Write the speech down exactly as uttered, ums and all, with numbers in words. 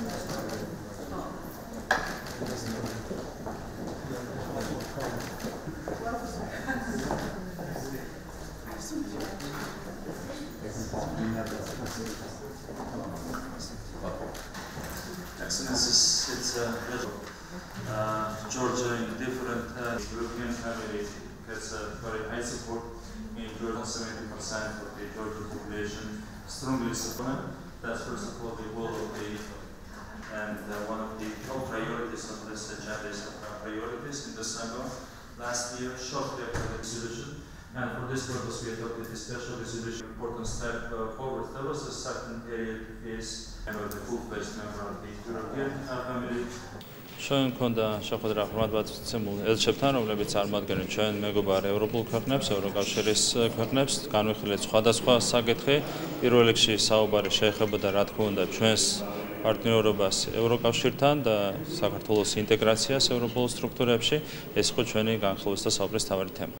Excellencies, it's uh, uh, Georgia in different uh, European family gets a very high support in Georgia. seventy percent of the Georgian population strongly support. That's first of all the goal of the and uh, one of the top priorities of this agenda is uh, priorities in December last year, shortly after the resolution. And for this purpose, we adopted a special resolution, important step uh, forward. There was a certain area to face and the full-fledged member of the European family. ჩვენ მქონდა შეხვედრა ხმადმოწმულ ელჩებთან, რომლებიც წარმოადგენენ ჩვენ მეგობარ ევროპულ ქვეყნებს, ევროკავშირის ქვეყნებს, განვიხილეთ სხვადასხვა საკითხი. პირველ რიგში საუბარი შეეხებოდა, რა თქმა უნდა, ჩვენს პარტნიორობას ევროკავშირთან და საქართველოს ინტეგრაციას ევროპულ სტრუქტურებში. ეს იყო ჩვენი განხილვის და საუბრის მთავარი თემა.